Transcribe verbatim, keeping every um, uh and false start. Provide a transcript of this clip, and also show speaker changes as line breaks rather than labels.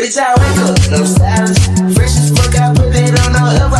Bitch, I wake up, no stylist. Fresh as fuck, I put it on no ever.